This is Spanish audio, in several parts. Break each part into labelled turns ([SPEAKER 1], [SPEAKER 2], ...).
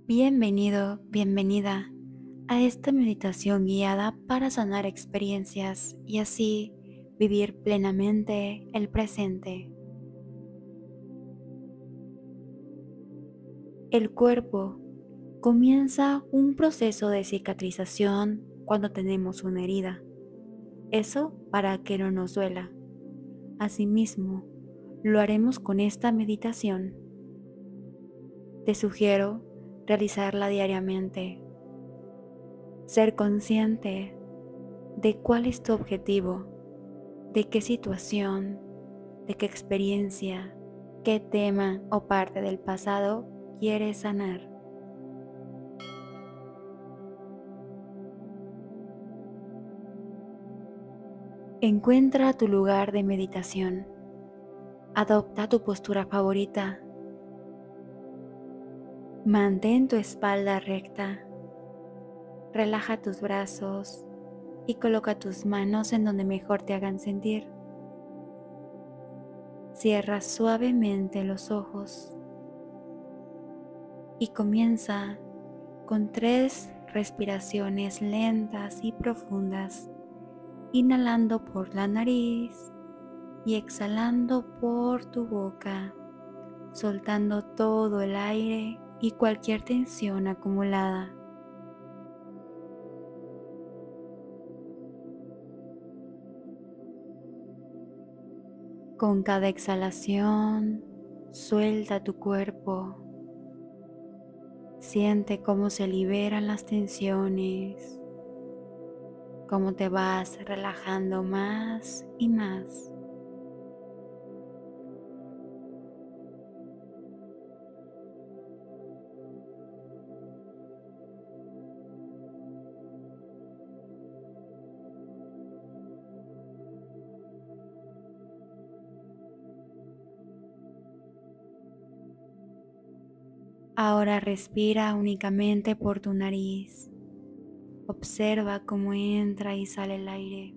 [SPEAKER 1] Bienvenido, bienvenida a esta meditación guiada para sanar experiencias y así vivir plenamente el presente. El cuerpo comienza un proceso de cicatrización cuando tenemos una herida. Eso para que no nos duela. Asimismo, lo haremos con esta meditación. Te sugiero realizarla diariamente. Ser consciente de cuál es tu objetivo, de qué situación, de qué experiencia, qué tema o parte del pasado quieres sanar. Encuentra tu lugar de meditación. Adopta tu postura favorita. Mantén tu espalda recta. Relaja tus brazos y coloca tus manos en donde mejor te hagan sentir. Cierra suavemente los ojos y comienza con 3 respiraciones lentas y profundas, inhalando por la nariz y exhalando por tu boca, soltando todo el aire y cualquier tensión acumulada. Con cada exhalación, suelta tu cuerpo. Siente cómo se liberan las tensiones, cómo te vas relajando más y más. Ahora respira únicamente por tu nariz. Observa cómo entra y sale el aire.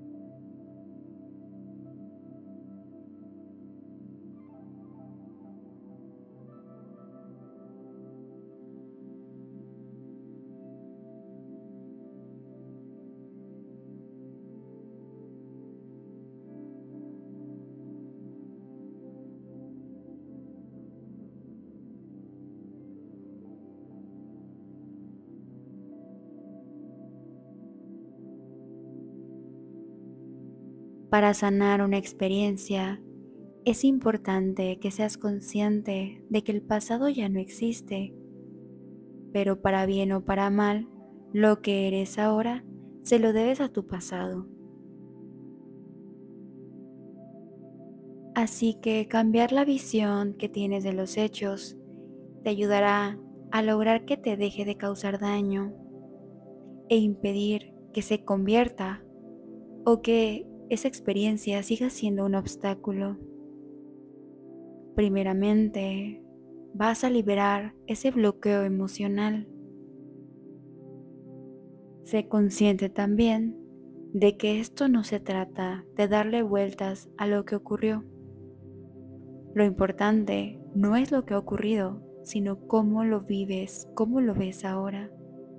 [SPEAKER 1] Para sanar una experiencia, es importante que seas consciente de que el pasado ya no existe, pero para bien o para mal, lo que eres ahora se lo debes a tu pasado. Así que cambiar la visión que tienes de los hechos te ayudará a lograr que te deje de causar daño e impedir que se convierta o que esa experiencia siga siendo un obstáculo. Primeramente, vas a liberar ese bloqueo emocional. Sé consciente también de que esto no se trata de darle vueltas a lo que ocurrió. Lo importante no es lo que ha ocurrido, sino cómo lo vives, cómo lo ves ahora.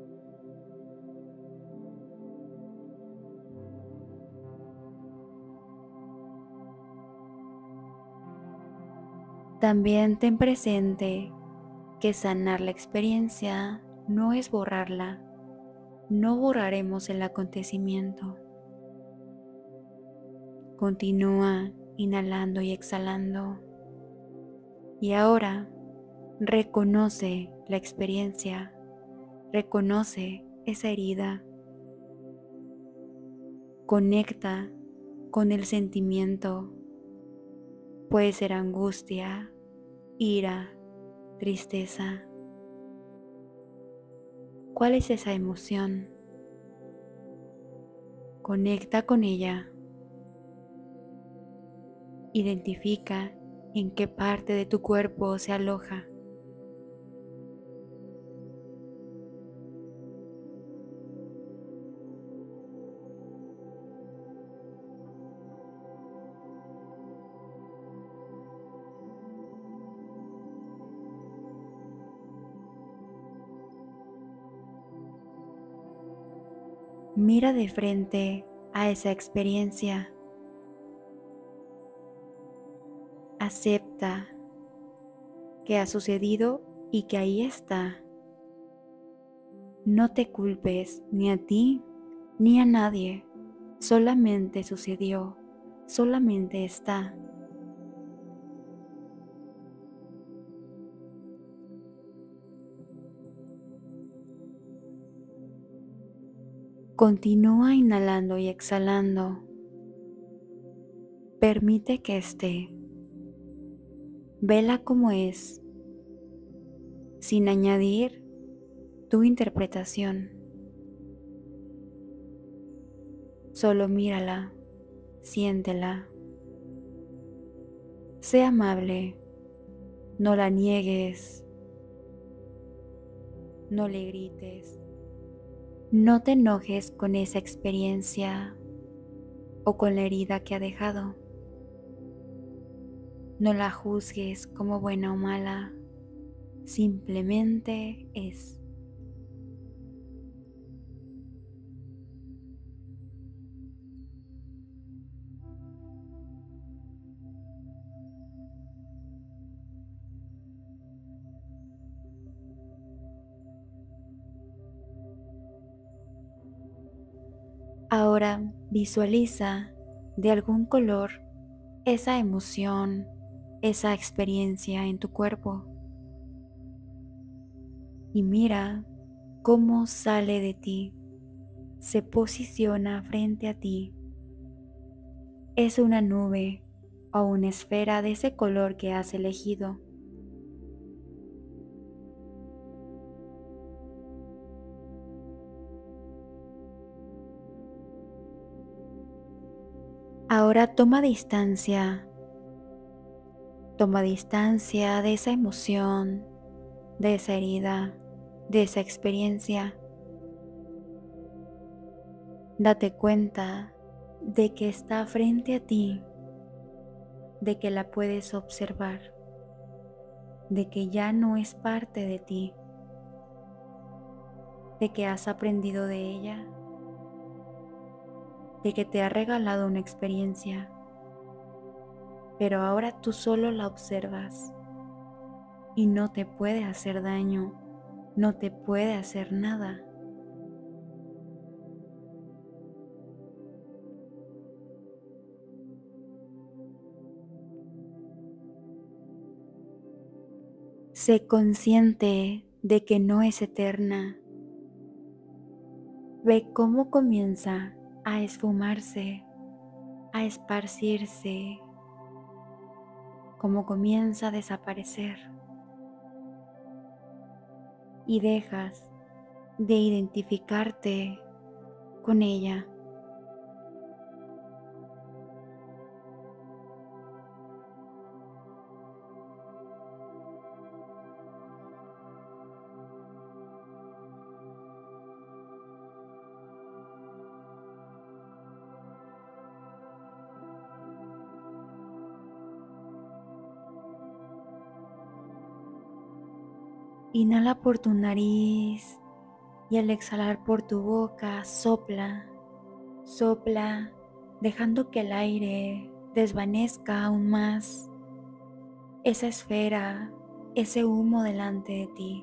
[SPEAKER 1] También ten presente que sanar la experiencia no es borrarla. No borraremos el acontecimiento. Continúa inhalando y exhalando. Y ahora reconoce la experiencia, reconoce esa herida, conecta con el sentimiento. Puede ser angustia, ira, tristeza. ¿Cuál es esa emoción? Conecta con ella. Identifica en qué parte de tu cuerpo se aloja. Mira de frente a esa experiencia. Acepta que ha sucedido y que ahí está. No te culpes ni a ti ni a nadie. Solamente sucedió, solamente está. Continúa inhalando y exhalando. Permite que esté. Vela como es, sin añadir tu interpretación. Solo mírala, siéntela. Sé amable, no la niegues, no le grites. No te enojes con esa experiencia o con la herida que ha dejado. No la juzgues como buena o mala, simplemente es. Ahora visualiza de algún color esa emoción, esa experiencia en tu cuerpo y mira cómo sale de ti, se posiciona frente a ti. Es una nube o una esfera de ese color que has elegido. Ahora toma distancia de esa emoción, de esa herida, de esa experiencia. Date cuenta de que está frente a ti, de que la puedes observar, de que ya no es parte de ti, de que has aprendido de ella, de que te ha regalado una experiencia, pero ahora tú solo la observas y no te puede hacer daño, no te puede hacer nada. Sé consciente de que no es eterna. Ve cómo comienza a esfumarse, a esparcirse, cómo comienza a desaparecer y dejas de identificarte con ella. Inhala por tu nariz y al exhalar por tu boca sopla, sopla, dejando que el aire desvanezca aún más esa esfera, ese humo delante de ti.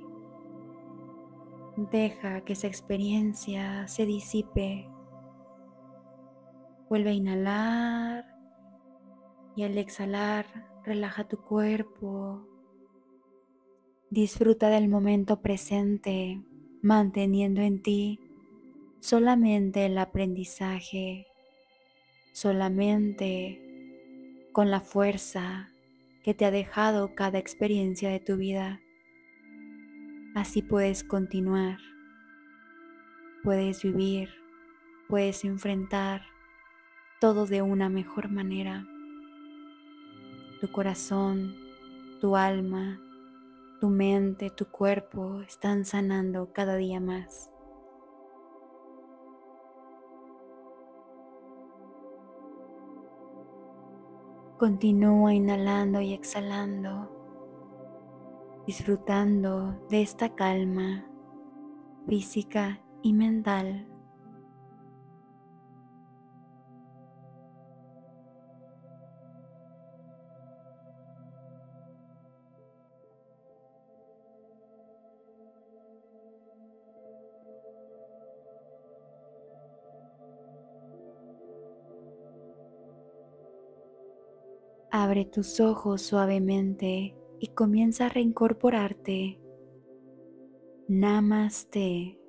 [SPEAKER 1] Deja que esa experiencia se disipe. Vuelve a inhalar y al exhalar relaja tu cuerpo. Disfruta del momento presente, manteniendo en ti solamente el aprendizaje, solamente con la fuerza que te ha dejado cada experiencia de tu vida. Así puedes continuar, puedes vivir, puedes enfrentar todo de una mejor manera. Tu corazón, tu alma, tu mente, tu cuerpo están sanando cada día más. Continúa inhalando y exhalando, disfrutando de esta calma física y mental. Abre tus ojos suavemente y comienza a reincorporarte. Namaste.